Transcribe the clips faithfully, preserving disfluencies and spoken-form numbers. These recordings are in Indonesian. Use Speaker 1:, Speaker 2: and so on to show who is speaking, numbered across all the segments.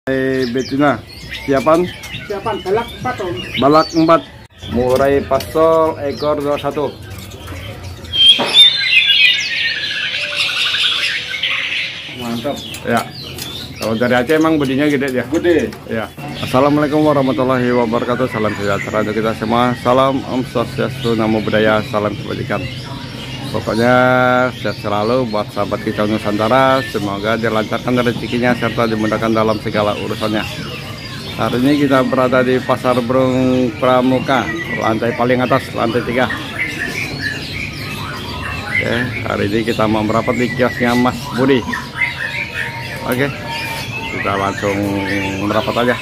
Speaker 1: Eh, betina, siapan?
Speaker 2: Siapan balak empat om.
Speaker 1: Balak empat, murai pasol ekor dua puluh satu.
Speaker 2: Mantap.
Speaker 1: Ya, kalau dari Aceh emang bedinya gede ya?
Speaker 2: Gede.
Speaker 1: Ya. Assalamualaikum warahmatullahi wabarakatuh. Salam sejahtera untuk kita semua. Salam Om Swastiastu, Namo Buddhaya, salam kebajikan. Pokoknya sehat selalu buat sahabat kita Nusantara. Semoga dilancarkan rezekinya serta dimudahkan dalam segala urusannya. Hari ini kita berada di Pasar Burung Pramuka, lantai paling atas, lantai tiga. Oke, hari ini kita mau merapat di kiosnya Mas Budi. Oke, kita langsung merapat aja.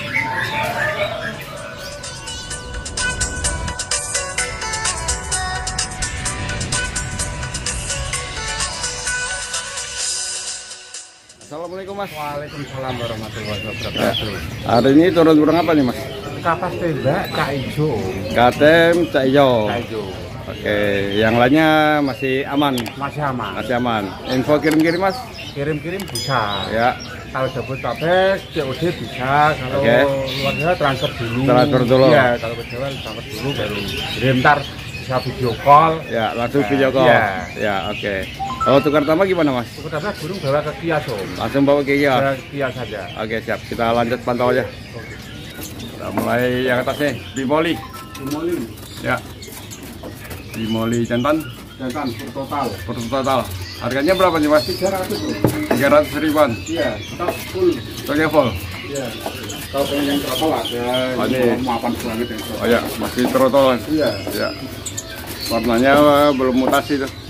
Speaker 1: Assalamualaikum Mas.
Speaker 2: Waalaikumsalam warahmatullahi wabarakatuh.
Speaker 1: Hari ini turun burung apa nih Mas?
Speaker 2: Kapas tembak cak ijo.
Speaker 1: Katem cak ijo.
Speaker 2: Cak ijo.
Speaker 1: Oke, yang lainnya masih aman.
Speaker 2: Masih aman.
Speaker 1: Masih aman. Info kirim-kirim Mas?
Speaker 2: Kirim-kirim bisa.
Speaker 1: Ya.
Speaker 2: Kalau Jabodetabek, C O D bisa. Kalau
Speaker 1: Oke.
Speaker 2: luar Jawa transfer dulu.
Speaker 1: Transfer dulu.
Speaker 2: Iya, kalau ke Jawa transfer dulu baru kirim, ntar bisa video call.
Speaker 1: Ya, langsung video call.
Speaker 2: Iya.
Speaker 1: Ya, oke. Kalau tukar tambah gimana Mas?
Speaker 2: Jabodetabek burung bawa ke kios om.
Speaker 1: Langsung bawa ke kios.
Speaker 2: Bawa ke kios saja.
Speaker 1: Oke, siap. Kita lanjut pantau aja. Kita mulai yang atasnya, bimoli.
Speaker 2: Bimoli.
Speaker 1: Ya. Bimoli jantan.
Speaker 2: Jantan per total.
Speaker 1: Per total. Harganya berapa nih Mas?
Speaker 2: tiga ratus om.
Speaker 1: tiga ratus ribuan.
Speaker 2: Iya, top full.
Speaker 1: Stoknya full.
Speaker 2: Iya. Kalau pengen yang trotol ada
Speaker 1: Oh, ini.
Speaker 2: mapan banget ya.
Speaker 1: Oh ya, masih trotolan.
Speaker 2: Iya.
Speaker 1: Ya. Warnanya uh, belum mutasi tuh.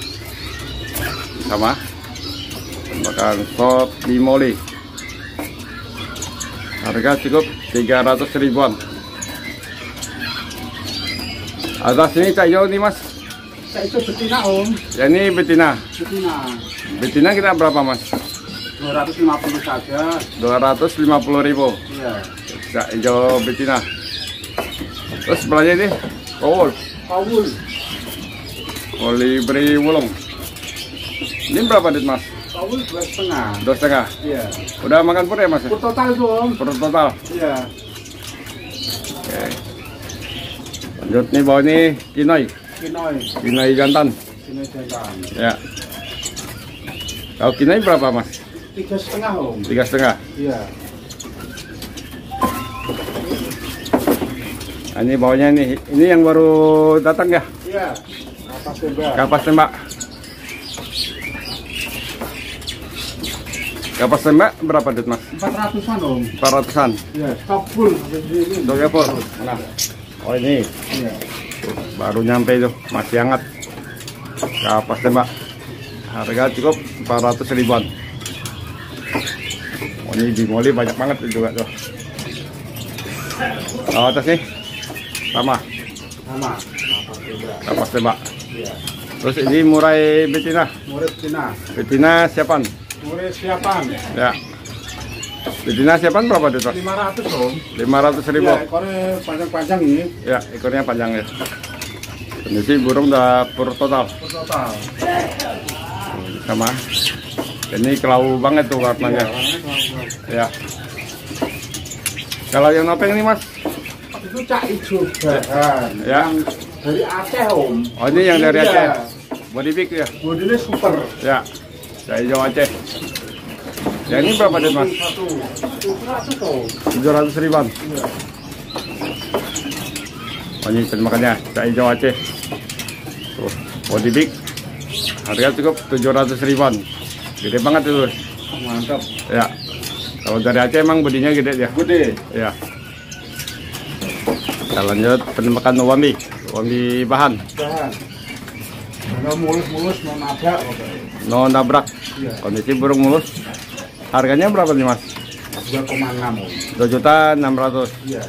Speaker 1: Sama. Makan sop bimoli. Harga cukup tiga ratus ribuan. Atas ini cak hijau nih Mas.
Speaker 2: Saya itu betina om.
Speaker 1: Ya ini betina.
Speaker 2: Betina.
Speaker 1: Betina kita berapa Mas?
Speaker 2: dua ratus lima puluh saja.
Speaker 1: dua ratus lima puluh ribu.
Speaker 2: Iya.
Speaker 1: Cak hijau betina. Terus sebelahnya ini kowul.
Speaker 2: Kawul.
Speaker 1: Kolibri wulung. Ini berapa dit Mas?
Speaker 2: Kawul dua setengah.
Speaker 1: Dua setengah.
Speaker 2: Iya.
Speaker 1: Udah makan pur ya Mas?
Speaker 2: Per total itu om.
Speaker 1: Per total.
Speaker 2: Iya.
Speaker 1: Oke. Lanjut nih bawah ini kinoi.
Speaker 2: Kinoi.
Speaker 1: Kinoi jantan.
Speaker 2: Kinoi jantan.
Speaker 1: Ya. Kalau kinoi berapa Mas?
Speaker 2: Tiga setengah om.
Speaker 1: Tiga setengah.
Speaker 2: Iya.
Speaker 1: Nah, ini bawahnya nih. Ini yang baru datang ya?
Speaker 2: Iya. Kapas tembak.
Speaker 1: Kapas tembak. Kapas tembak berapa dit Mas?
Speaker 2: Empat ratusan om.
Speaker 1: Empat ratusan.
Speaker 2: Iya. Stok full.
Speaker 1: Stoknya full. Nah. Oh ini.
Speaker 2: Iya.
Speaker 1: Baru nyampe itu. Masih hangat. Kapas tembak. Harga cukup empat ratus ribuan. Oh, ini bimoli banyak banget juga tuh. Oh, atas nih sama
Speaker 2: Sama. Kapas tembak.
Speaker 1: kapas tembak.
Speaker 2: Iya.
Speaker 1: Terus ini murai betina.
Speaker 2: Murid betina.
Speaker 1: Betina siapan?
Speaker 2: Murid siapan.
Speaker 1: Ya. Betina siapan berapa tuh?
Speaker 2: lima ratus om.
Speaker 1: lima ratus ribu.
Speaker 2: Iya, ekornya panjang-panjang ini.
Speaker 1: Ya, ekornya panjang ya. Kondisi burung udah pur total.
Speaker 2: Per total.
Speaker 1: Sama. Ini kelau banget tuh warnanya. Ya. Kalau yang nopeng ini Mas?
Speaker 2: Itu cak hijau bahan.
Speaker 1: Ya.
Speaker 2: Yang dari Aceh om.
Speaker 1: Oh ini yang dari
Speaker 2: Iya.
Speaker 1: Aceh. Body big ya?
Speaker 2: Bodinya super.
Speaker 1: Ya. Saya hijau Aceh. Yang ini berapa deh Mas?
Speaker 2: Satu. tujuh ratus om.
Speaker 1: tujuh ratus ribuan.
Speaker 2: Iya.
Speaker 1: Oh ini makannya. Saya hijau Aceh. Tuh, body big. Harga cukup tujuh ratus ribuan. Gede banget itu.
Speaker 2: Mantap.
Speaker 1: Ya. Kalau dari Aceh emang bodinya gede ya?
Speaker 2: Gede.
Speaker 1: Ya. Kita lanjut penembakan wambi. Wambi bahan.
Speaker 2: Bahan. Kalau mulus-mulus mau nabrak.
Speaker 1: No nabrak.
Speaker 2: Iya.
Speaker 1: Kondisi burung mulus. Harganya berapa nih Mas?
Speaker 2: dua koma enam om.
Speaker 1: dua juta enam ratus.
Speaker 2: Iya.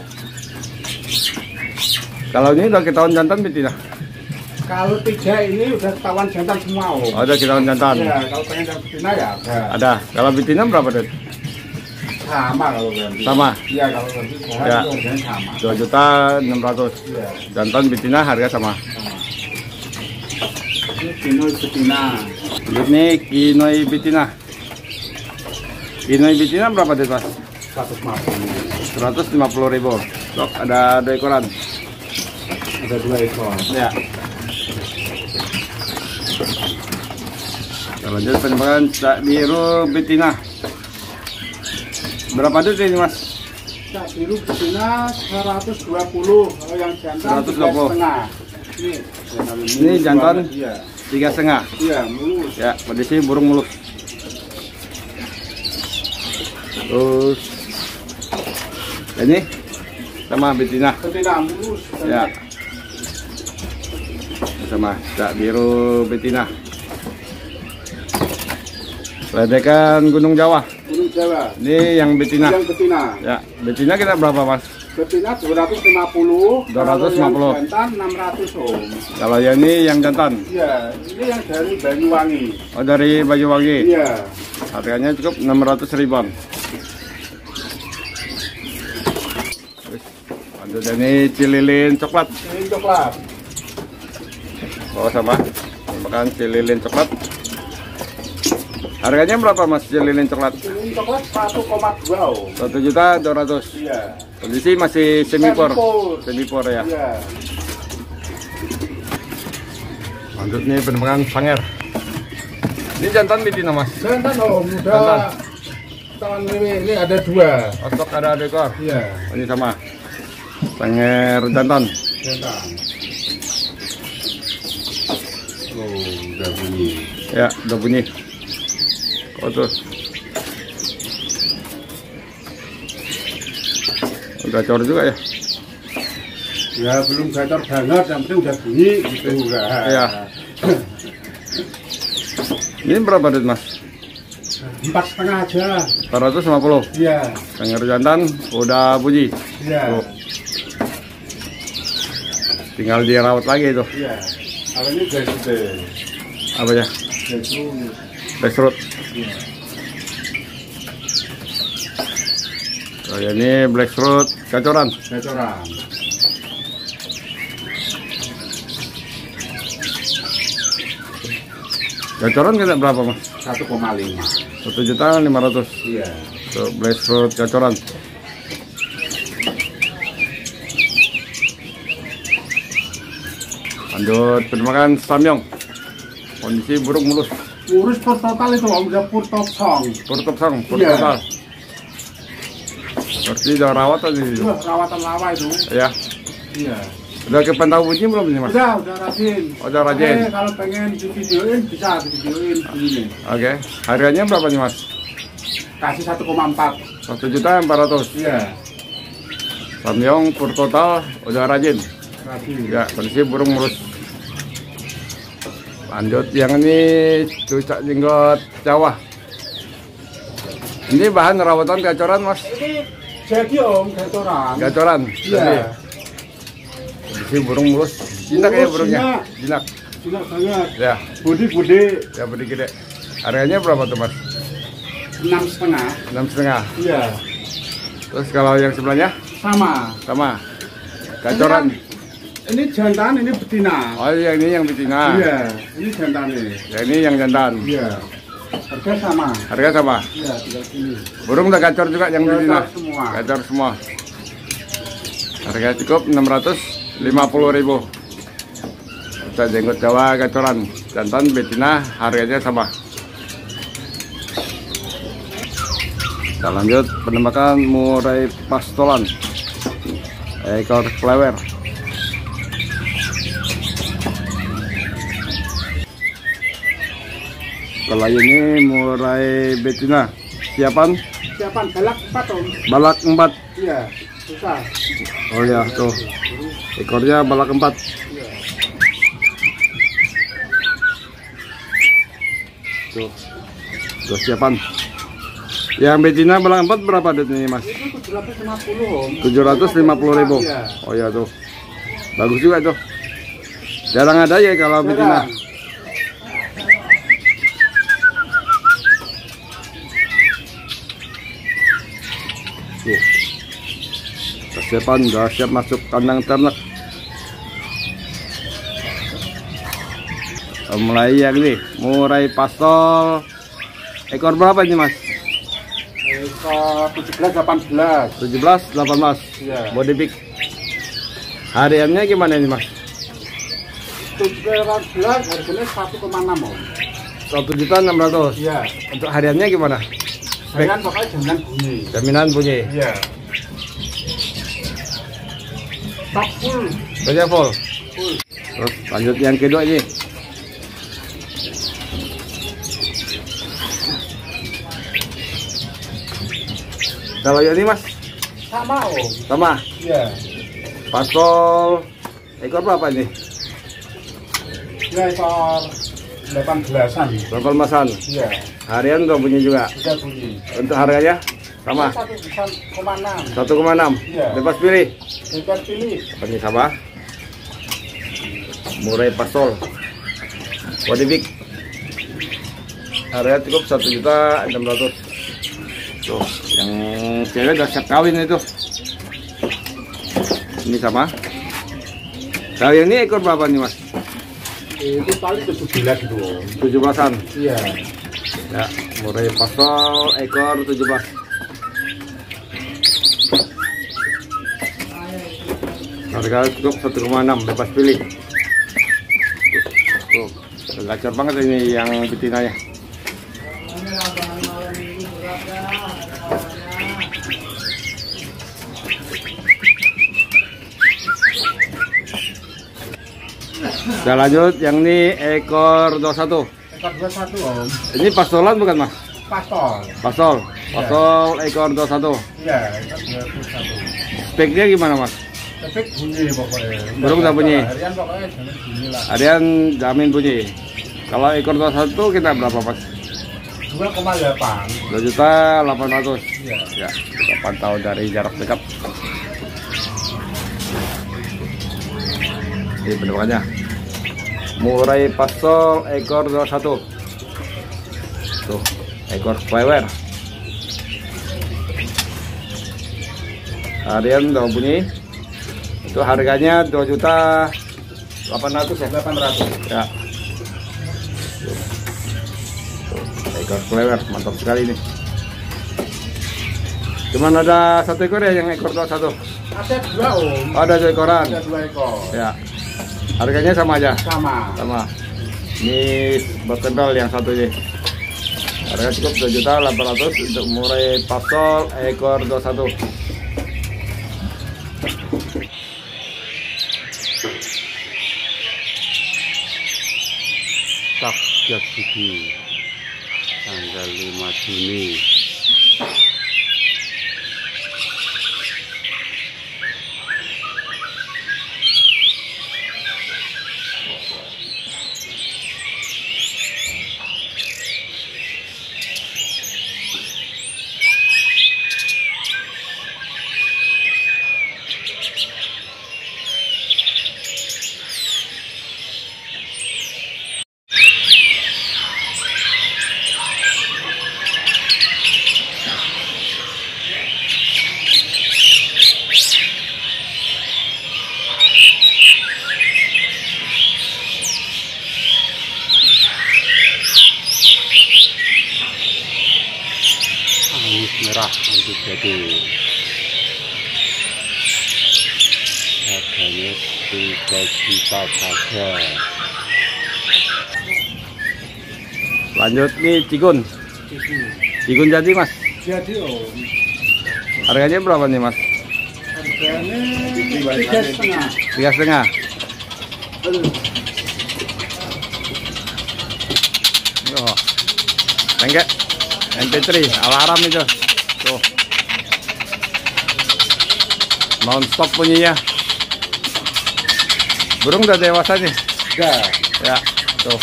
Speaker 1: Kalau ini udah ketahuan jantan betina?
Speaker 2: Kalau tiga ini udah ketahuan jantan semua om.
Speaker 1: Oh, udah ketahuan jantan.
Speaker 2: Iya. Kalau pengen yang betina ya ada.
Speaker 1: Ada. Kalau betina berapa deh?
Speaker 2: Sama kalau ganti.
Speaker 1: Sama.
Speaker 2: Iya kalau ganti bahan
Speaker 1: Ya.
Speaker 2: itu harganya sama.
Speaker 1: dua juta enam ratus.
Speaker 2: Iya.
Speaker 1: Jantan betina harga sama.
Speaker 2: Sama. Ini kinoi betina.
Speaker 1: Ini kinoi betina. Kinoi betina berapa deh Mas? seratus lima puluh ribu. Sok, ada dua ekoran.
Speaker 2: Ada dua ekor.
Speaker 1: Ya. Kita lanjut penembakan cak biru betina. Berapa duit ini mas?
Speaker 2: Cak biru betina seratus dua puluh. Kalau yang jantan
Speaker 1: seratus dua puluh.
Speaker 2: setengah. Ini,
Speaker 1: Ini jantan
Speaker 2: iya.
Speaker 1: tiga setengah.
Speaker 2: Iya, mulus.
Speaker 1: Ya, kondisi burung mulus. Terus ini sama betina.
Speaker 2: Betina mulus.
Speaker 1: Ya. Sama cak biru betina. Ledekan Gunung Jawa.
Speaker 2: Gunung Jawa.
Speaker 1: Ini yang betina.
Speaker 2: Yang betina.
Speaker 1: Ya, betina kita berapa mas?
Speaker 2: Betina dua ratus lima puluh.
Speaker 1: dua ratus lima puluh.
Speaker 2: Kalau yang jantan enam ratus om.
Speaker 1: Kalau yang ini yang jantan.
Speaker 2: Iya, ini yang dari Banyuwangi.
Speaker 1: Oh dari Banyuwangi.
Speaker 2: Iya.
Speaker 1: Harganya cukup enam ratus ribuan. Lanjut ini cililin coklat.
Speaker 2: Ini coklat.
Speaker 1: Oh sama. Makan cililin coklat. Harganya berapa mas cililin coklat?
Speaker 2: Ini coklat satu koma dua om.
Speaker 1: satu juta dua ratus.
Speaker 2: Iya.
Speaker 1: Kondisi masih semipor.
Speaker 2: Semipor.
Speaker 1: Semipor ya.
Speaker 2: Iya.
Speaker 1: Lanjut nih penembakan sanger. Ini jantan betina mas.
Speaker 2: Jantan om,
Speaker 1: Jantan.
Speaker 2: udah tahun ini, ini ada dua.
Speaker 1: Otok ada dua ekor.
Speaker 2: Iya.
Speaker 1: Oh, ini sama. Sanger jantan.
Speaker 2: Jantan. Oh, udah bunyi.
Speaker 1: Ya, udah bunyi. Oh tuh. Udah cor juga ya.
Speaker 2: Ya belum gacor banget, yang penting udah bunyi gitu udah.
Speaker 1: Iya. Ini berapa duit mas?
Speaker 2: Empat setengah aja.
Speaker 1: empat ratus lima puluh.
Speaker 2: Iya.
Speaker 1: Sanger jantan udah bunyi.
Speaker 2: Iya.
Speaker 1: Tuh. Tinggal dirawat lagi itu.
Speaker 2: Iya. Kalau ini udah gede.
Speaker 1: Apa ya?
Speaker 2: Itu.
Speaker 1: Blackroot.
Speaker 2: Iya.
Speaker 1: Oh, ini blackroot gacoran.
Speaker 2: Gacoran.
Speaker 1: Gacoran kita berapa mas?
Speaker 2: Satu koma lima.
Speaker 1: Satu juta lima ratus.
Speaker 2: Iya.
Speaker 1: Tuh blackroot gacoran. Lanjut penembakan samyong. Kondisi burung mulus.
Speaker 2: Urus pur total itu om, udah pur total.
Speaker 1: Pur total, pur
Speaker 2: Iya.
Speaker 1: total. Berarti udah rawat tadi.
Speaker 2: Wah, rawatan lawa itu.
Speaker 1: Ya.
Speaker 2: Iya.
Speaker 1: Udah ke pantau bunyi belum ini mas?
Speaker 2: Udah, udah rajin.
Speaker 1: Oh, udah rajin.
Speaker 2: Oke, kalau pengen di videoin bisa di videoin begini.
Speaker 1: Oke. Harganya berapa nih mas?
Speaker 2: Kasih satu koma empat.
Speaker 1: Satu juta empat ratus.
Speaker 2: Iya.
Speaker 1: Samyong pur total udah rajin.
Speaker 2: Rajin.
Speaker 1: Ya, kondisi burung mulus. Lanjut yang ini cucak jenggot Jawa. Ini bahan rawatan gacoran mas?
Speaker 2: Ini jadi om gacoran.
Speaker 1: Gacoran.
Speaker 2: Iya.
Speaker 1: Kondisi burung mulus. Jinak ya burungnya. Jinak.
Speaker 2: Jinak banget.
Speaker 1: Ya.
Speaker 2: Budi-budi.
Speaker 1: Ya budi gede. Harganya berapa tuh mas?
Speaker 2: Enam setengah.
Speaker 1: Enam setengah.
Speaker 2: Iya.
Speaker 1: Terus kalau yang sebelahnya?
Speaker 2: Sama.
Speaker 1: Sama. Gacoran.
Speaker 2: Ini jantan, ini betina.
Speaker 1: Oh yang ini yang betina.
Speaker 2: Iya. Ini jantan ini.
Speaker 1: Yang ini yang jantan.
Speaker 2: Iya. Harga sama.
Speaker 1: Harga sama.
Speaker 2: Iya, tinggal sini.
Speaker 1: Burung udah gacor juga yang
Speaker 2: Gacor
Speaker 1: betina.
Speaker 2: semua.
Speaker 1: Gacor semua. Harga cukup enam ratus lima puluh ribu. Cucak jenggot Jawa gacoran. Jantan betina harganya sama. Kita lanjut penembakan murai pastolan. Ekor klewer. Kalau ini murai betina. Siapan?
Speaker 2: Siapan balak empat om.
Speaker 1: Balak empat.
Speaker 2: Iya. Susah.
Speaker 1: Oh ya tuh. Ekornya balak empat.
Speaker 2: Iya.
Speaker 1: Tuh. Tuh siapan. Yang betina balak empat berapa duitnya mas?
Speaker 2: Itu tujuh ratus lima puluh om.
Speaker 1: tujuh ratus lima puluh ribu.
Speaker 2: Iya.
Speaker 1: Oh ya tuh. Bagus juga tuh. Jarang ada ya kalau betina. Tuh. Persiapan udah siap masuk kandang ternak. Mulai yang ini, murai pastol. Ekor berapa ini mas?
Speaker 2: Ekor tujuh belas delapan belas.
Speaker 1: tujuh belas delapan belas.
Speaker 2: Iya.
Speaker 1: Body big. Hariannya gimana ini Mas?
Speaker 2: tujuh belas harganya satu koma enam Om.
Speaker 1: satu juta enam ratus.
Speaker 2: Iya.
Speaker 1: Untuk hariannya gimana?
Speaker 2: Harian pokoknya jaminan bunyi.
Speaker 1: Jaminan bunyi.
Speaker 2: Iya. Top full.
Speaker 1: Saja full.
Speaker 2: Full.
Speaker 1: Terus lanjut yang kedua ini. Kalau ini Mas?
Speaker 2: Sama Om.
Speaker 1: Sama.
Speaker 2: Iya.
Speaker 1: Pasol ekor berapa ini?
Speaker 2: Ya ekor delapan belasan.
Speaker 1: delapan belasan.
Speaker 2: Iya.
Speaker 1: Harian udah bunyi juga.
Speaker 2: Sudah bunyi.
Speaker 1: Untuk harganya sama.
Speaker 2: satu koma enam.
Speaker 1: satu koma enam.
Speaker 2: Iya.
Speaker 1: Bebas pilih.
Speaker 2: Bebas pilih.
Speaker 1: Ini sama. Murai pasol. Body big. Harga cukup satu juta enam ratus. Tuh, yang cewek udah siap kawin itu. Ini sama. Kalau yang ini ekor berapa nih Mas?
Speaker 2: Itu paling tujuh belas gitu Om.
Speaker 1: tujuh belasan.
Speaker 2: Iya.
Speaker 1: Ya, murai pasol ekor tujuh belas. Harga cukup satu koma enam, bebas pilih. Tuh, tuh gacor banget ini yang betinanya. Kita lanjut yang ini ekor dua puluh satu.
Speaker 2: Ekor dua puluh satu Om.
Speaker 1: Ini pastolan bukan Mas?
Speaker 2: Pastol.
Speaker 1: Pasol. Pasol ekor dua puluh satu.
Speaker 2: Iya, ekor dua puluh satu.
Speaker 1: Speknya gimana Mas?
Speaker 2: Efek bunyi pokoknya.
Speaker 1: Belum tak bunyi.
Speaker 2: Harian pokoknya jangan bunyi lah.
Speaker 1: Harian jamin bunyi. Kalau ekor dua puluh satu kita berapa Mas?
Speaker 2: dua koma delapan.
Speaker 1: dua juta delapan ratus.
Speaker 2: Iya.
Speaker 1: Ya, kita pantau dari jarak dekat. Ini bentukannya. Murai pasol ekor dua puluh satu. Tuh, ekor flyware. Harian udah bunyi. Itu harganya dua juta delapan ratus ya.
Speaker 2: delapan ratus.
Speaker 1: Ya. Tuh. Tuh, ekor flyware mantap sekali ini. Cuman ada satu ekor ya yang ekor dua puluh satu.
Speaker 2: Ada dua Om.
Speaker 1: Oh, ada dua ekoran.
Speaker 2: Ada dua ekor.
Speaker 1: Ya. Harganya sama aja.
Speaker 2: Sama.
Speaker 1: Sama. Ini bertempel yang satu ini. Harga cukup dua juta delapan ratus untuk murai pasol ekor dua puluh satu.
Speaker 2: Rakyat Sigi tanggal lima Juni. Merah untuk jadi harganya tiga juta saja.
Speaker 1: Lanjut nih cigun. Cigun jadi Mas.
Speaker 2: Jadi Om.
Speaker 1: Harganya berapa nih Mas?
Speaker 2: Harganya tiga setengah.
Speaker 1: Tiga setengah. Oh, enggak. M P tiga alarm itu. Tuh. Non stop bunyinya. Burung udah dewasa nih.
Speaker 2: Udah.
Speaker 1: Ya, tuh.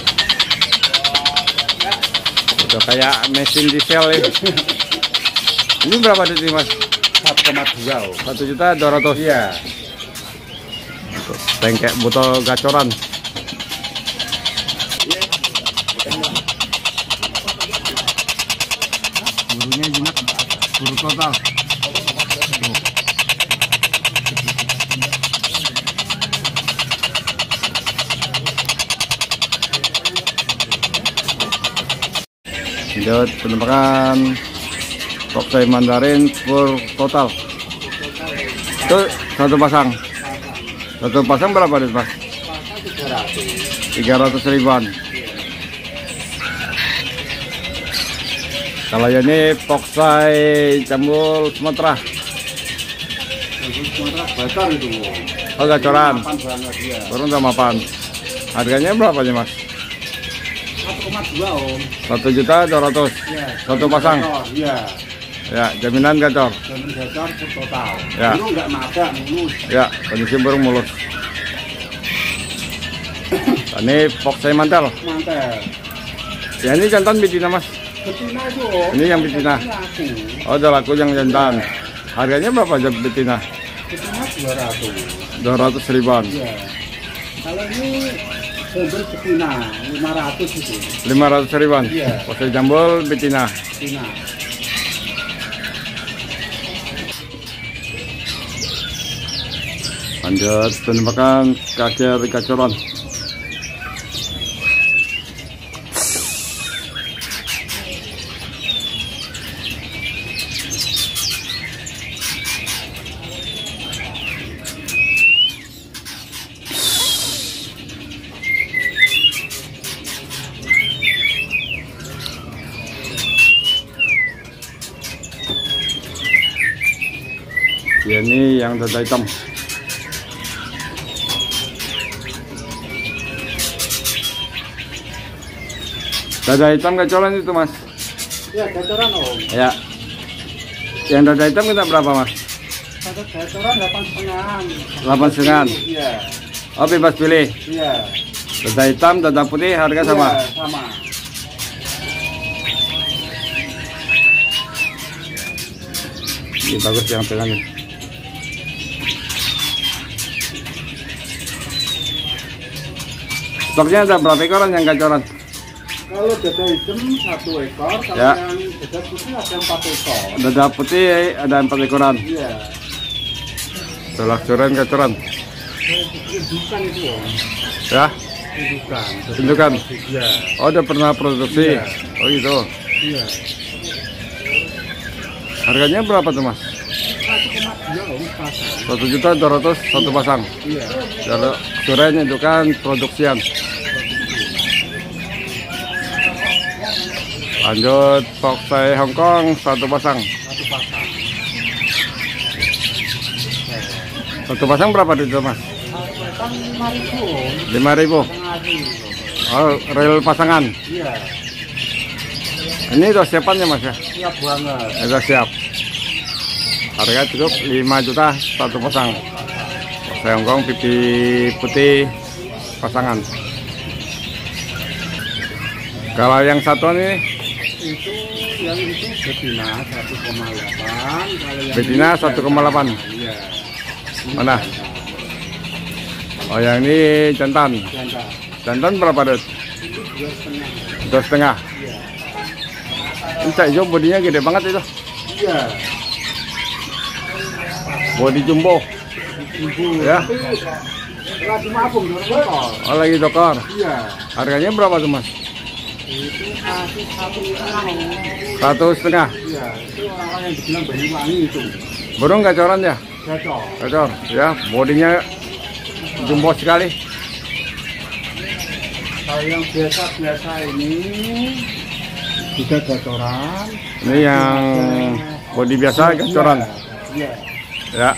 Speaker 1: Udah kayak mesin diesel ini. Ini berapa duit Mas?
Speaker 2: satu koma dua Om.
Speaker 1: satu juta dua ratus.
Speaker 2: Iya.
Speaker 1: Tengkek botol gacoran. Burunya jinak, buru total. Tuh. Lanjut penembakan. Foxy Mandarin per total. Itu satu pasang. Satu pasang berapa nih Mas? tiga ratus ribuan. Kalau ini Foxy Jambul Sumatera. Oh gacoran. Turun sama pan. Harganya berapa nih Mas?
Speaker 2: satu koma dua Om.
Speaker 1: Satu juta dua ratus. Satu pasang.
Speaker 2: Iya.
Speaker 1: Ya, jaminan gacor.
Speaker 2: Jaminan gacor total.
Speaker 1: Ya.
Speaker 2: Burung nggak maga, mulus.
Speaker 1: Ya, kondisi burung mulus. Ini Foxy mantel.
Speaker 2: Mantel.
Speaker 1: Ya ini jantan betina Mas.
Speaker 2: Betina itu Om.
Speaker 1: Ini yang betina.
Speaker 2: Laku.
Speaker 1: Oh, udah laku yang jantan. Harganya berapa aja betina?
Speaker 2: Betina dua ratus.
Speaker 1: dua ratus ribuan.
Speaker 2: Iya. Kalau ini jambul betina lima ratus itu.
Speaker 1: lima ratus ribuan.
Speaker 2: Iya.
Speaker 1: Foxy jambul betina.
Speaker 2: Betina.
Speaker 1: Lanjut penembakan kakir gacoran. Ya, ini yang dada hitam. Dada hitam gacoran itu Mas.
Speaker 2: Ya, gacoran Om.
Speaker 1: Ya. Yang dada hitam kita berapa Mas?
Speaker 2: Satu gacoran delapan setengahan.
Speaker 1: Delapan setengahan.
Speaker 2: Iya.
Speaker 1: Oh bebas pilih.
Speaker 2: Iya.
Speaker 1: Dada hitam, dada putih harga sama.
Speaker 2: Iya, sama.
Speaker 1: Ini bagus yang pegang ini. Stoknya ada berapa ekoran yang gacoran?
Speaker 2: Kalau dada hitam satu ekor, kalau
Speaker 1: Ya.
Speaker 2: yang dada putih ada empat ekor.
Speaker 1: Dada putih ada empat ekoran.
Speaker 2: Iya.
Speaker 1: Telak coran gacoran.
Speaker 2: Indukan itu Om.
Speaker 1: Ya,
Speaker 2: Indukan.
Speaker 1: Indukan.
Speaker 2: Iya.
Speaker 1: oh udah pernah produksi.
Speaker 2: Iya.
Speaker 1: Oh gitu.
Speaker 2: Iya.
Speaker 1: Harganya berapa tuh Mas?
Speaker 2: satu koma dua Om pasang.
Speaker 1: Satu juta dua ratus satu pasang.
Speaker 2: Iya.
Speaker 1: Kalau coran itu kan produksian. Lanjut Foxy Hongkong satu pasang.
Speaker 2: Satu pasang.
Speaker 1: Satu pasang berapa itu Mas?
Speaker 2: Satu pasang lima ribu Om.
Speaker 1: lima ribu.
Speaker 2: Setengah ribu.
Speaker 1: Oh, rel pasangan.
Speaker 2: Iya.
Speaker 1: Ini udah siapannya Mas ya?
Speaker 2: Siap banget.
Speaker 1: Udah siap. Harga cukup lima juta satu pasang. Foxy Hongkong pipi putih pasangan. Kalau yang satu nih
Speaker 2: Itu yang itu betina satu koma delapan. Kalau yang
Speaker 1: betina
Speaker 2: ini
Speaker 1: satu koma delapan.
Speaker 2: Iya. Ini
Speaker 1: Mana?
Speaker 2: jantan.
Speaker 1: Oh yang ini jantan.
Speaker 2: Jantan.
Speaker 1: Jantan berapa Dut?
Speaker 2: Itu dua setengah.
Speaker 1: Dua setengah.
Speaker 2: Iya.
Speaker 1: Ini Cak Ijo bodinya gede banget itu.
Speaker 2: Iya.
Speaker 1: Bodi jumbo.
Speaker 2: Ibu.
Speaker 1: Ya.
Speaker 2: Tapi lagi mabung dorong motor.
Speaker 1: Oh lagi dokter.
Speaker 2: Iya.
Speaker 1: Harganya berapa tuh Mas?
Speaker 2: Itu kasih satu setengah.
Speaker 1: Satu setengah.
Speaker 2: Iya. Itu orang yang dibilang Banyuwangi itu.
Speaker 1: Burung gacoran ya?
Speaker 2: Gacor.
Speaker 1: Gacor. Ya, bodinya jumbo sekali.
Speaker 2: Kalau yang biasa-biasa ini juga gacoran.
Speaker 1: Ini yang bodi biasa gacoran.
Speaker 2: Iya.
Speaker 1: Ya.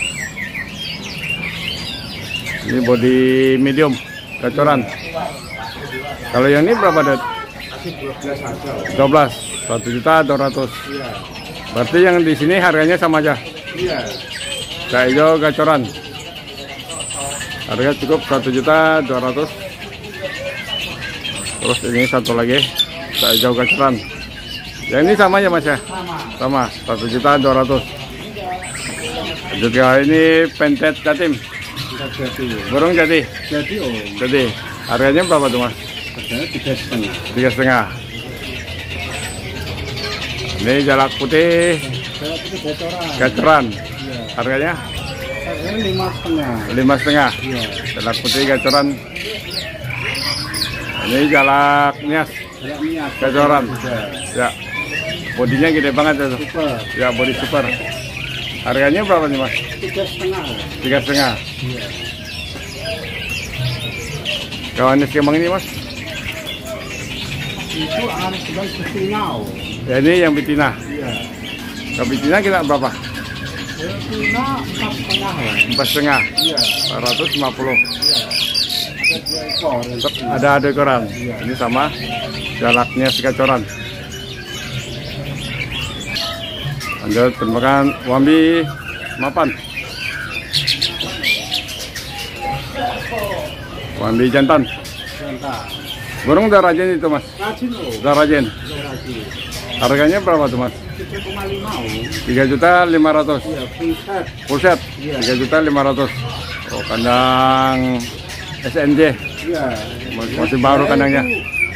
Speaker 1: Ini bodi medium gacoran. Kalau yang ini berapa Dut?
Speaker 2: Kasih dua belas aja.
Speaker 1: dua belas. satu juta dua ratus.
Speaker 2: Iya.
Speaker 1: Berarti yang di sini harganya sama aja.
Speaker 2: Iya.
Speaker 1: Cak Ijo gacoran. Harga cukup satu juta dua ratus. Terus ini satu lagi Cak Ijo gacoran. Yang ini sama ya Mas ya?
Speaker 2: Sama.
Speaker 1: Sama satu juta dua ratus. Juga ini pentet jatim.
Speaker 2: Kita jadi.
Speaker 1: Burung jati.
Speaker 2: Jadi Om.
Speaker 1: Jadi harganya berapa tuh Mas?
Speaker 2: Harganya tiga setengah.
Speaker 1: Tiga setengah. Ini jalak putih
Speaker 2: Kalau itu gacoran.
Speaker 1: gacoran.
Speaker 2: Iya.
Speaker 1: Harganya
Speaker 2: Harganya lima setengah.
Speaker 1: lima setengah.
Speaker 2: Iya.
Speaker 1: Jalak putih gacoran. Ini jalak nias
Speaker 2: Kalau niat.
Speaker 1: gacoran.
Speaker 2: Iya.
Speaker 1: Ya. Bodinya gede banget itu.
Speaker 2: Super.
Speaker 1: Ya, body super. Harganya berapa nih Mas?
Speaker 2: Tiga setengah.
Speaker 1: Tiga setengah.
Speaker 2: Iya.
Speaker 1: Kalau ini kemang ini Mas?
Speaker 2: Itu harus sebagai betinau.
Speaker 1: Ya ini yang betina.
Speaker 2: Iya.
Speaker 1: Kalau betina kita berapa?
Speaker 2: Betina empat setengah lah.
Speaker 1: Empat setengah.
Speaker 2: Iya.
Speaker 1: Empat ratus lima puluh.
Speaker 2: Iya. Ada dua ekor.
Speaker 1: Ada ada koran.
Speaker 2: Iya.
Speaker 1: Ini sama galaknya segacoran. Lanjut permakan Wambi mapan. Wambi jantan.
Speaker 2: Jantan.
Speaker 1: Burung udah rajin itu Mas.
Speaker 2: Rajin loh.
Speaker 1: Udah rajin.
Speaker 2: Udah rajin.
Speaker 1: Harganya berapa tuh Mas?
Speaker 2: tiga koma lima.
Speaker 1: tiga juta lima ratus.
Speaker 2: Iya, full set.
Speaker 1: Full set.
Speaker 2: Iya.
Speaker 1: tiga juta lima ratus. Oh, kandang S N J.
Speaker 2: Iya.
Speaker 1: Masih, masih baru kandangnya.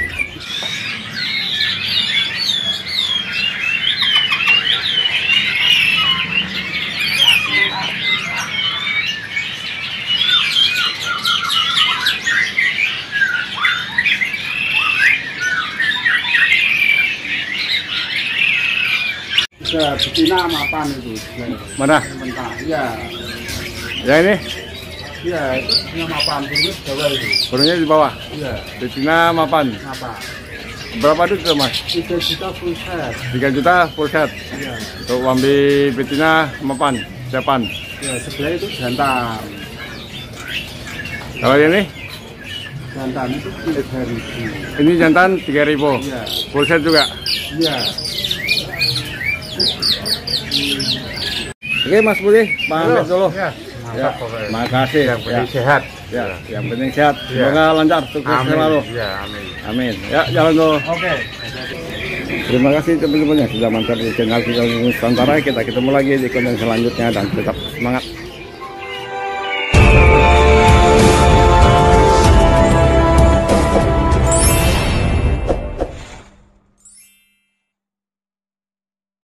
Speaker 2: Ya, betina mapan itu.
Speaker 1: Mana?
Speaker 2: Mentah. Iya.
Speaker 1: Yang ini?
Speaker 2: Iya, itu betina mapan dulu bawah itu.
Speaker 1: Burungnya di bawah.
Speaker 2: Iya.
Speaker 1: Betina mapan.
Speaker 2: Apa?
Speaker 1: Berapa duit tuh Mas?
Speaker 2: tiga juta full set.
Speaker 1: tiga juta full set.
Speaker 2: Iya.
Speaker 1: Untuk Wambi betina mapan, siapan.
Speaker 2: Ya, sebelah itu jantan.
Speaker 1: Kalau ini?
Speaker 2: Jantan itu tiga ribu.
Speaker 1: Ini jantan tiga ribu.
Speaker 2: Iya.
Speaker 1: Full set juga.
Speaker 2: Iya.
Speaker 1: Oke Mas Budi, pamit dulu.
Speaker 2: Ya.
Speaker 1: Ya, makasih.
Speaker 2: Yang penting
Speaker 1: Ya.
Speaker 2: sehat.
Speaker 1: Ya, yang penting sehat.
Speaker 2: Ya.
Speaker 1: Semoga lancar, sukses
Speaker 2: Amin.
Speaker 1: selalu.
Speaker 2: Ya, amin.
Speaker 1: Amin. Ya, jalan dulu.
Speaker 2: Oke.
Speaker 1: Terima kasih teman-teman yang sudah mantap di channel kita Nusantara. Kita ketemu lagi di konten selanjutnya dan tetap semangat.